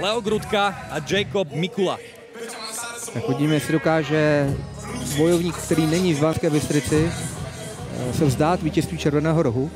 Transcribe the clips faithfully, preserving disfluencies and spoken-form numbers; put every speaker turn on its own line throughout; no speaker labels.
Leo Grudka a Jacob Mikula.
Tak uvidíme, jestli dokáže bojovník, který není v Banské Bystrici, se vzdát vítězství Červeného rohu.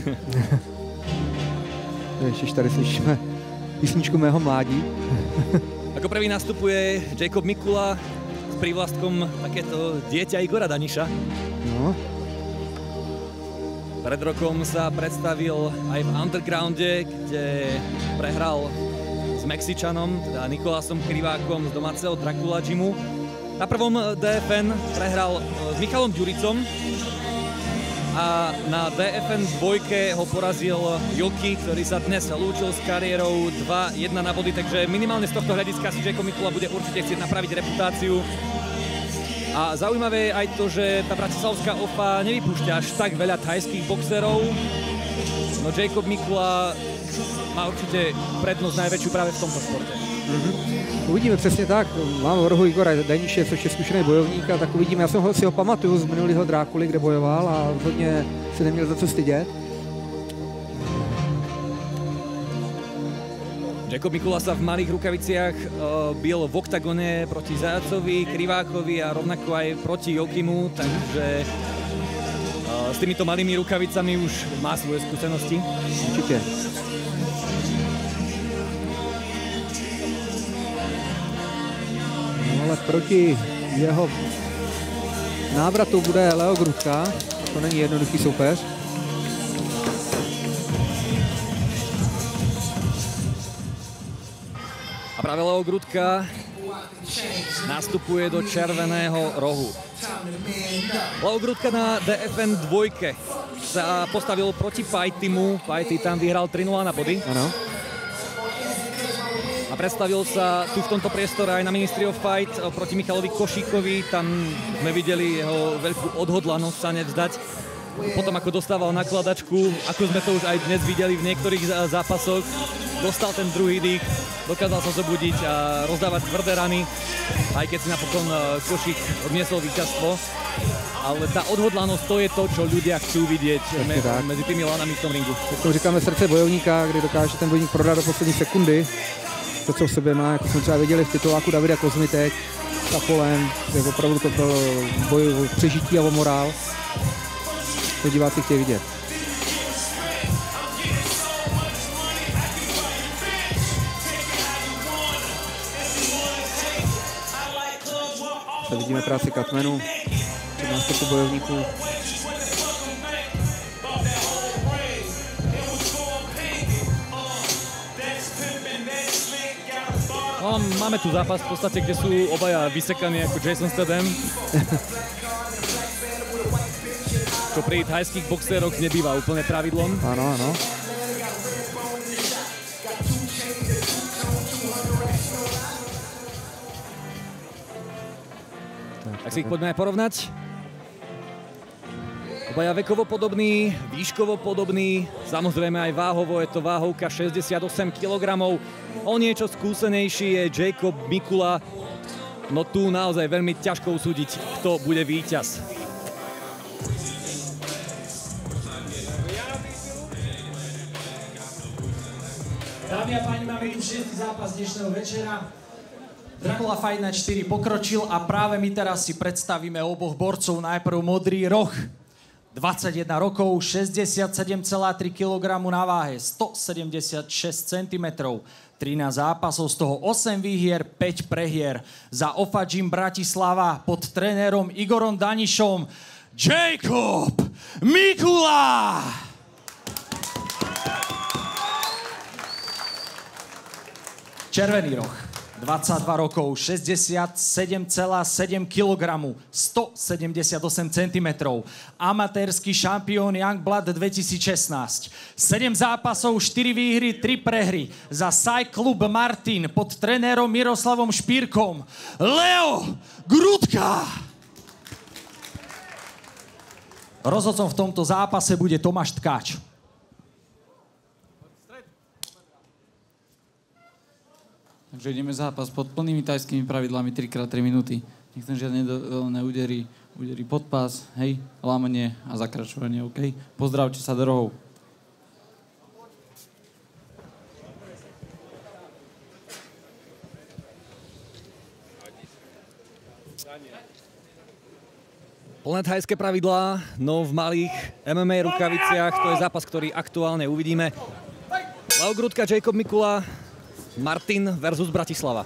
Ještě tady slyšíme písničku mého mládí.
Ako prvý nastupuje Jacob Mikula s prívlastkom takéto dieťa Igora Daniša.
No.
Pred rokom sa predstavil aj v Undergrounde, kde prehral s Mexičanom, teda Nikolásom Krivákom z domáceho Dracula Gymu. Na prvom dé ef en prehral s Michalom Ďuricom a na dé ef en dvojke ho porazil Joki, ktorý sa dnes lúčil s kariérou dva jedna na body, takže minimálne z tohto hľadiska si Jacob Mikula bude určite chcieť napraviť reputáciu. A zaujímavé je aj to, že tá bratislavská ó ef á nevypúšťa až tak veľa thajských boxerov, no Jacob Mikula má určite prednosť najväčšiu práve v tomto športe.
Mm-hmm. Uvidíme přesně tak. Mám v rohu Igora Daniše, což je zkušený bojovník, a tak uvidíme. Já jsem ho, si ho pamatuju z minulého Drákuly, kde bojoval a hodně se neměl za co stydět.
Jacob Mikula sa v malých rukaviciach uh, bil v oktagone proti Zajacovi, Krivákovi a rovnako aj proti Jokimu, takže uh, s týmito malými rukavicami už má svoje skúsenosti.
Určite. No ale proti jeho návratu bude Leo Grudka, to není jednoduchý soupeř.
A práve Leo Grudka nastupuje do červeného rohu. Leo Grudka na dé ef en dvojke sa postavil proti Pajtimu. Pajti tam vyhral tri nula na body.
Ano.
A predstavil sa tu v tomto priestore aj na Ministry of Fight proti Michalovi Košíkovi. Tam sme videli jeho veľkú odhodlanosť sa nevzdať. Potom ako dostával nakladačku, ako sme to už aj dnes videli v niektorých zápasoch, dostal ten druhý dých, dokázal sa zobudiť a rozdávať tvrdé rany, aj keď si napokon Košík odniesol víťazstvo. Ale tá odhodlanosť, to je to, čo ľudia chcú vidieť me medzi tými lanami v tom ringu.
Jak to říkáme, srdce bojovníka, kdy dokáže ten bojovník prodat do poslední sekundy. To, co v sobě má, jako jsme třeba viděli v tituláku Davida Kozmitek s Apolem, je opravdu to pro boj o přežití a o morál. To diváci chtějí vidět. Tady vidíme práci Katmenu, před nástupu bojovníků.
No, máme tu zápas v podstate, kde sú obaja vysekaní ako Jason Statham. Čo pri thajských boxéroch nebýva úplne pravidlom.
Áno, áno.
Tak si ich poďme aj porovnať. Obaja vekovo podobný, výškovo podobný, samozrejme aj váhovo, je to váhovka šesťdesiatosem kilogramov. O niečo skúsenejší je Jacob Mikula, no tu naozaj veľmi ťažko usúdiť, kto bude víťaz.
Dámy a páni, máme tu šiestý zápas dnešného večera. Dracula Fight Night štyri pokročil a práve my teraz si predstavíme oboch borcov. Najprv modrý roh. dvadsaťjeden rokov, šesťdesiatsedem celá tri kilogramu na váhe, stosedemdesiatšesť centimetrov. trinásť zápasov, z toho osem výhier, päť prehier. Za ó ef á Gym Bratislava pod trénerom Igorom Danišom Jacob Mikula! Červený roh. dvadsaťdva rokov, šesťdesiatsedem celá sedem kilogramu, stosedemdesiatosem centimetrov. Amatérsky šampión Youngblood dvetisícšestnásť. sedem zápasov, štyri výhry, tri prehry. Za Cyclub Martin pod trenérom Miroslavom Špírkom Leo Grudka. Rozhodcom v tomto zápase bude Tomáš Tkáč.
Takže ideme zápas pod plnými tajskými pravidlami tri krát tri minúty. Nechcem žiadne dovolené údery, údery pod pás, hej, lámanie a zakračovanie, OK? Pozdravte sa do rohov.
Plné thajské pravidlá, no v malých em em á rukaviciach, to je zápas, ktorý aktuálne uvidíme. Leo Grudka, Jacob Mikula, Martin versus Bratislava.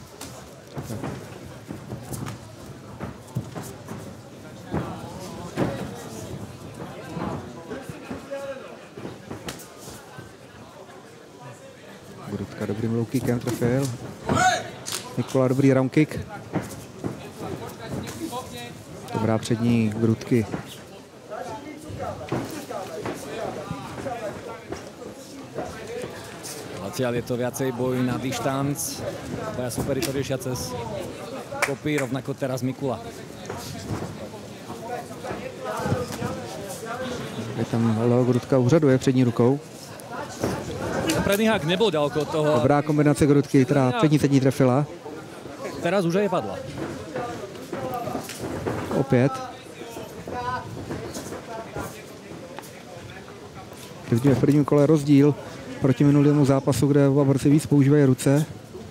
Grudka dobrým low kickem trefil. Mikula dobrý round kick. Dobrá přední Grudky.
Zatiaľ je to viacej boj na dištanc. Dvaja superi to riešia cez kopy, rovnako teraz Mikula.
Je tam Leo Grudka uřaduje přední rukou.
Predný hák nebol ďaleko od toho.
Dobrá kombinace Grudky, která přední sední trefila.
Teraz už aj padla.
Opět. Vidíme v prvním kole rozdíl proti minulému zápasu, kde oba borci víc používají ruce.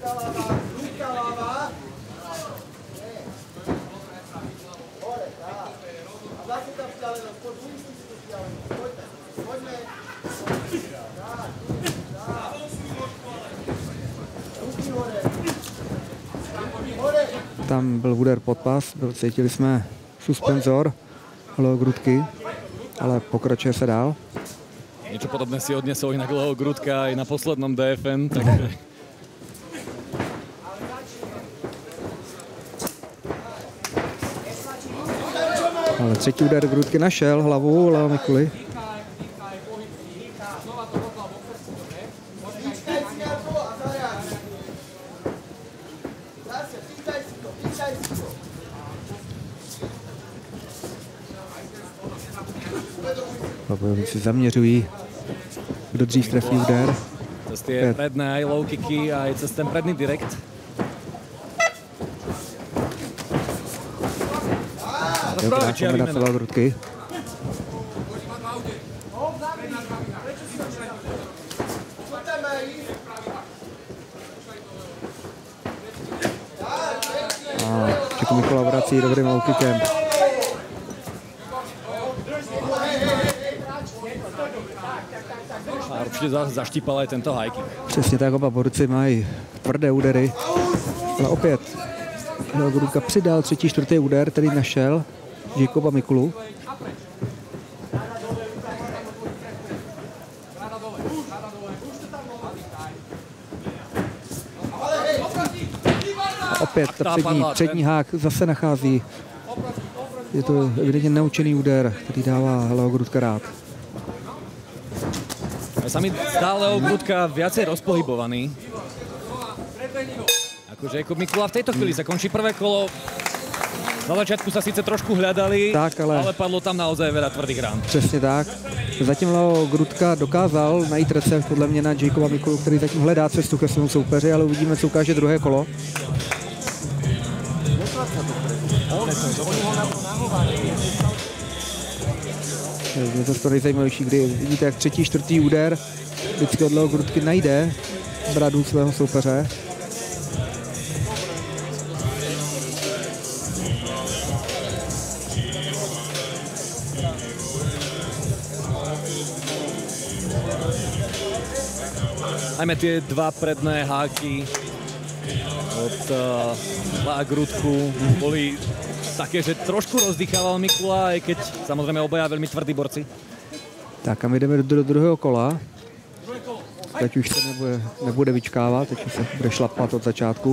Tam byl úder pod pas, cítili jsme suspenzor Leo Grudky, ale pokračuje se dál.
Niečo podobné si odnesol inak Leo Grudka aj na poslednom dé ef en, takže...
Ale třetí úder Grudky našel hlavu Leo Mikuly. Bojovníci zaměřují, kdo dřív trefí úder.
Cez tie predné aj low kicky, aj cez ten predný direkt.
Dobrá kombinace Leo Grudky. A Jacob Mikula vrací dobrým low kickem.
A určitě zaštípal aj tento high kick.
Přesně tak, oba borci mají tvrdé údery, ale opět Leo Grudka přidal třetí, čtvrtý úder, který našel Jacoba Mikulu. A opět ta přední, přední hák zase nachází. Je to evidentně neučený úder, který dává Leo Grudka rád.
Sa mi zdá Leo Grudka viacej rozpohybovaný. Akože Jacob Mikula v tejto chvíli sa končí prvé kolo. Na začiatku sa síce trošku hľadali,
tak, ale...
ale padlo tam naozaj veľa tvrdých rán.
Přesně tak. Zatím Leo Grudka dokázal najít recept podle mě na Jacoba Mikulu, který zatím hledá cestu ke svému soupeři, ale uvidíme, co ukáže druhé kolo. Je to to nejzajímavější, kdy vidíte, jak třetí, čtvrtý úder vždycky od Leo Grudky najde bradu svého soupeře.
Najmä tie dva predné háky od uh, Lea Grudku boli také, že trošku rozdýchával Mikula, aj keď samozrejme obaja veľmi tvrdí borci.
Tak a my jdeme do druhého kola. Teď už se nebude, nebude vyčkávat, teď už se bude šlapat od začátku.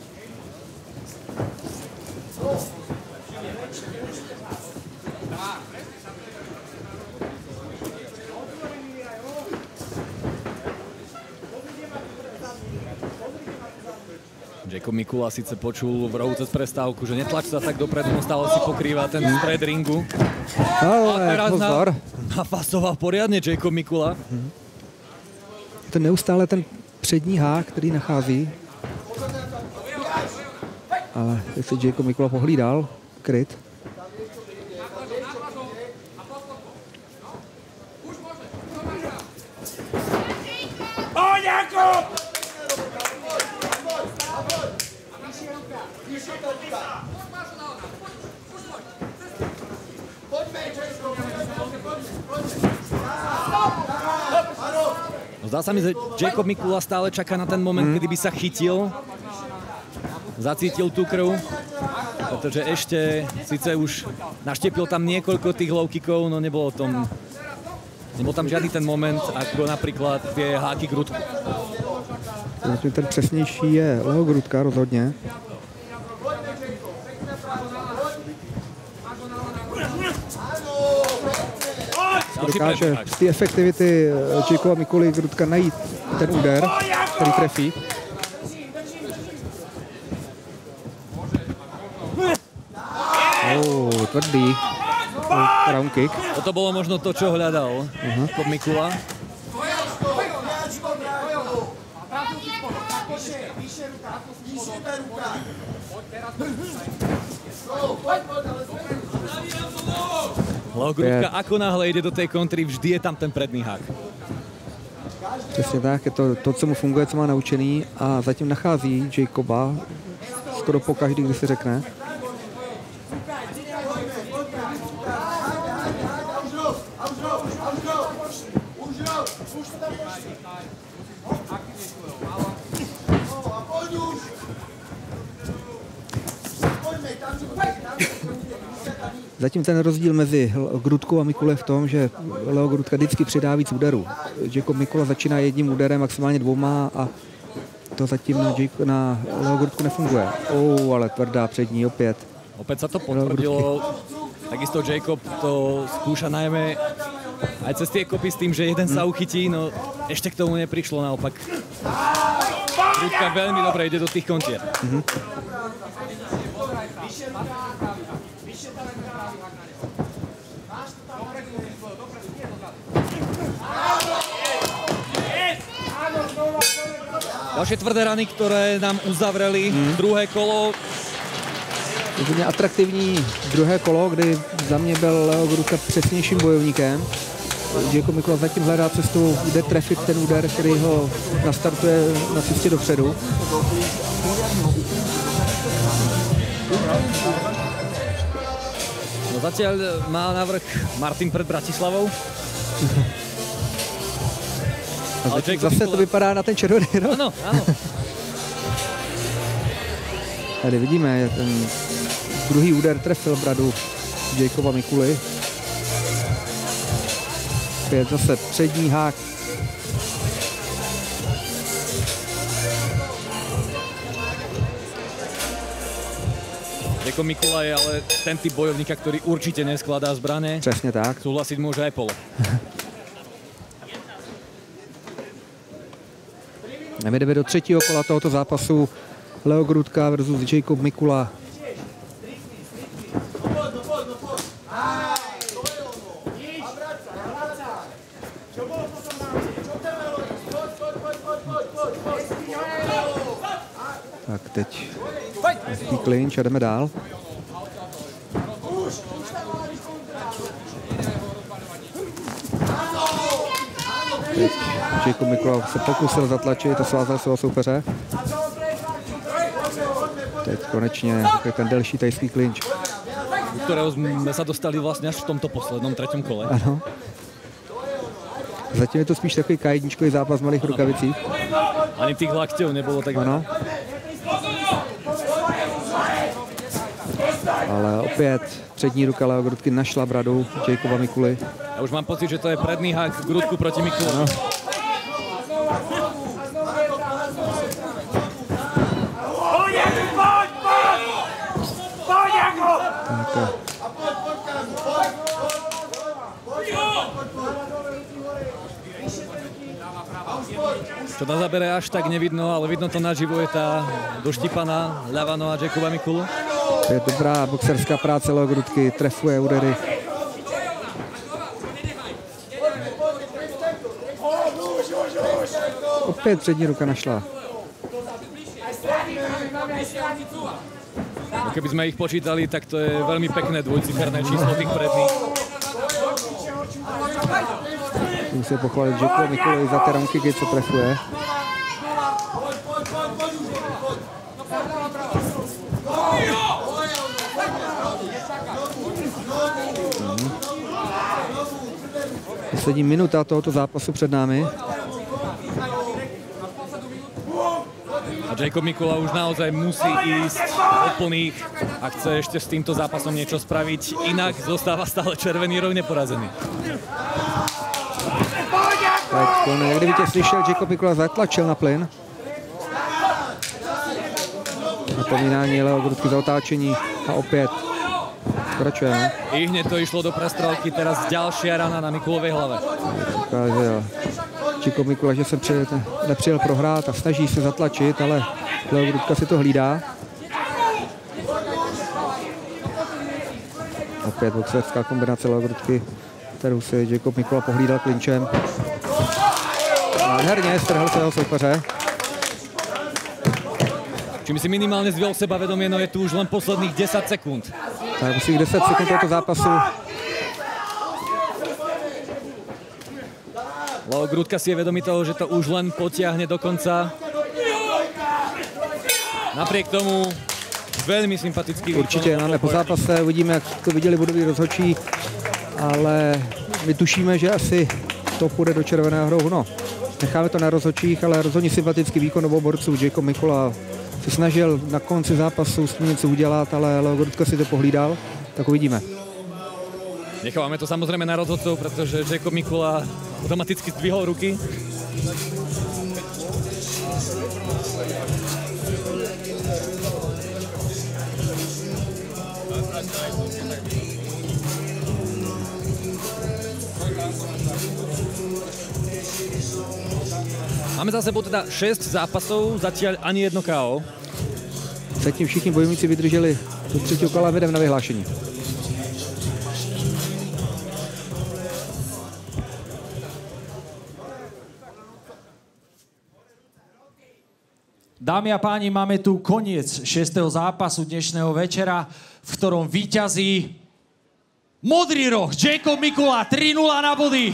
Jacob Mikula síce počul v rohu cez prestávku, že netlač sa tak dopredu, no stále si pokrýva ten stred ringu.
Ale
a teraz
pozor.
Na, nafasoval poriadne Jacob Mikula.
Je to neustále ten přední hák, který nachází. Ale teď se Jacob Mikula pohlídal, kryt.
Zdá sa mi, že Jacob Mikula stále čaká na ten moment, mm. kedy by sa chytil, zacítil tú krv, pretože ešte síce už naštepil tam niekoľko tých low kickov, no nebolo tom, nebol tam žiadny ten moment, ako napríklad tie háky grudku.
Ten přesnější je Leo Grudka rozhodně. Dokáže z té efektivity Jacoba Mikuly Grudka najít ten úder, který trefí. Oh, tvrdý round kick.
Toto bolo možno to, čo hľadal uh-huh. Jacob Mikula. Leo Grudka ako náhle ide do tej kontry, vždy je tam ten predný hák.
Přesně tak, je to to, co mu funguje, co má naučený a zatím nachází Jacoba skoro po každý, kdy se řekne. Zatím ten rozdíl mezi Grudkou a Mikulou je v tom, že Leo Grudka vždycky přidá víc úderů. Jacob Mikula začíná jedním úderem, maximálně dvouma a to zatím na, Jacob, na Leo Grudku nefunguje. Oh, ale tvrdá přední opět.
Opět sa to potvrdilo. Takisto Jacob to skúša najmä aj cez tie kopy s tým, že jeden sa uchytí, no ešte k tomu neprišlo naopak. Grudka veľmi dobre ide do tých kontier. Mm-hmm. Ďalšie tvrdé rany, ktoré nám uzavreli hmm. druhé kolo.
Úplně atraktivní druhé kolo, kdy za mě byl Leo Grudka přesnějším bojovníkem. Jacob Mikula zatím hledá cestu, kde trefit ten úder, který ho nastartuje na cestě dopředu.
No zatiaľ má navrh Martin pred Bratislavou.
Ale zase Mikula... to vypadá na ten červený rok.
Ano, ano.
Tady vidíme, ten druhý úder trefil bradu Jacoba Mikuly. Opět zase přední hák.
Jacob Mikula je ale ten typ bojovníka, ktorý určite neskladá zbrane.
Přesně tak.
Súhlasiť môže aj Polo.
A my jdeme do třetího kola tohoto zápasu. Leo Grudka versus Jacob Mikula. Tak teď hezký klinč a jdeme dál. Teď Jacob Mikula se pokusil zatlačit a svázal svého soupeře. Teď konečně je ten delší tajský klinč.
U ktorého sme sa dostali vlastne až v tomto poslednom treťom kole.
Ano. Zatím je to spíš takový kajedničkový zápas v malých rukavicích.
Ani tých lakťov nebolo tak
ano. Ale opět přední ruka Leo Grudky našla bradu Jacoba Mikuly.
Ja už mám pocit, že to je predný hák Grudku proti Mikule.
Ano.
Čo na zábere až tak nevidno, ale vidno to naživo, je tá doštípaná ľavá noha Jacoba Mikulu.
To je dobrá boxerská práce Leo Grudky, trefuje údery. Opět přední ruka našla.
No keby sme ich počítali, tak to je veľmi pekné dvojciferné číslo tých predných.
Musím pochválit Jacoba Mikulu za ty roundkicky, co trefuje. Poslední minuta tohoto zápasu před námi.
Jacob Mikula už naozaj musí ísť od plných a chce ešte s týmto zápasom niečo spraviť, inak zostáva stále červený rok neporazený.
Tak, jak kdybyste slyšel, Jacob Mikula zatlačil na plyn. Napomínání Leo Grudky za otáčení a opět pokračujeme.
I hneď to išlo do prestrelky, teraz ďalšia rana na Mikulovej hlave.
Jacob Mikula, že se přijel, nepřijel prohrát a snaží se zatlačit, ale Leo Grudka si to hlídá. Opět boxerská kombinace Leo Grudky, kterou si Jacob Mikula pohlídal klinčem. Nádherně strhl svého soupeře.
Čím si minimálne zviel sebavedomie, no je tu už len posledných desať sekúnd.
Tak musí desať sekúnd tohto zápasu.
Leo Grudka si je vedomý toho, že to už len potiahne do konca. Napriek tomu veľmi sympatický výkon.
Určitě máme po zápase, uvidíme, jak to viděli budoví rozhodčí, ale my tušíme, že asi to půjde do červeného rohu. No, necháme to na rozhodčích, ale rozhodně sympatický výkon obou borců. Jacob Mikula se snažil na konci zápasu s tím něco udělat, ale Leo Grudka si to pohlídal, tak uvidíme.
Nechávame to samozrejme na rozhodcov, pretože Jacob Mikula automaticky zdvihol ruky. Máme za sebou teda šesť zápasov, zatiaľ ani jedno ká ó.
Zatím všichni bojovníci vydrželi do třetího kola, vedem na vyhlášení.
Dámy a páni, máme tu koniec šiesteho zápasu dnešného večera, v ktorom víťazí Modrý roh, Jacob Mikula, tri nula na body.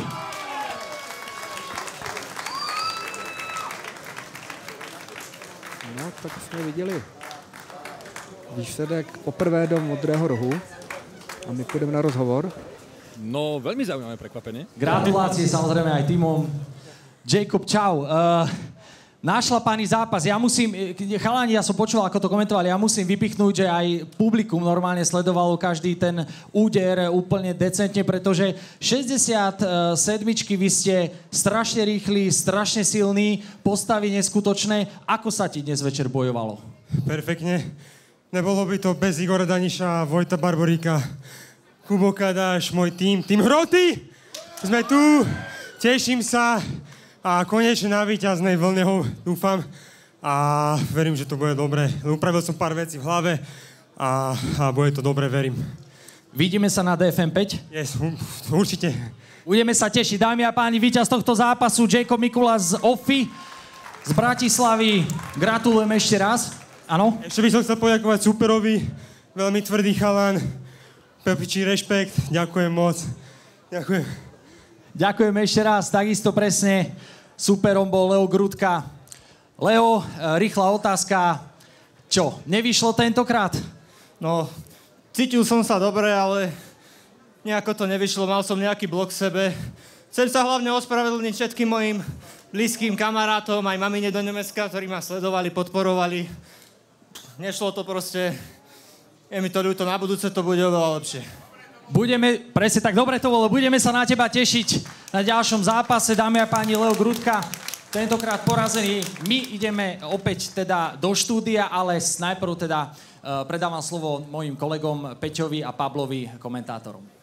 No, tak jsme viděli výsledek poprvé do Modrého rohu a my půjdeme na rozhovor.
No, veľmi zaujímavé prekvapenie.
Gratulácie samozrejme aj týmom. Jacob, čau. Uh, Nášlapaný zápas. Ja musím, chalani, ja som počul, ako to komentovali, ja musím vypichnúť, že aj publikum normálne sledovalo každý ten úder úplne decentne, pretože šesťdesiatsedmičky vy ste strašne rýchli, strašne silní, postavy neskutočné. Ako sa ti dnes večer bojovalo?
Perfektne. Nebolo by to bez Igora Daniša, Vojta Barboríka, Kubo Kadáš, môj tým, tým Hroty. Sme tu, teším sa. A konečne na víťaznej vlne ho dúfam a verím, že to bude dobre. Upravil som pár vecí v hlave a, a bude to dobre, verím.
Vidíme sa na dé ef em päť?
Yes, určite.
Budeme sa tešiť. Dámy a páni, víťaz tohto zápasu Jacob Mikula z Ofy, z Bratislavy. Gratulujem ešte raz. Áno?
Ešte by som chcel poďakovať Superovi, veľmi tvrdý chalan. Pepičí rešpekt, ďakujem moc. Ďakujem.
Ďakujem ešte raz, takisto presne. Superom bol Leo Grudka. Leo, rýchla otázka. Čo, nevyšlo tentokrát?
No, cítil som sa dobre, ale nejako to nevyšlo. Mal som nejaký blok v sebe. Chcem sa hlavne ospravedlniť všetkým mojim blízkym kamarátom, aj mamine do Nemecka, ktorí ma sledovali, podporovali. Nešlo to proste. Je mi to ľúto, na budúce to bude oveľa lepšie.
Budeme, presne tak, dobre to bolo, budeme sa na teba tešiť na ďalšom zápase, dámy a páni. Leo Grudka, tentokrát porazený. My ideme opäť teda do štúdia, ale najprv teda uh, predávam slovo mojim kolegom Peťovi a Pablovi, komentátorom.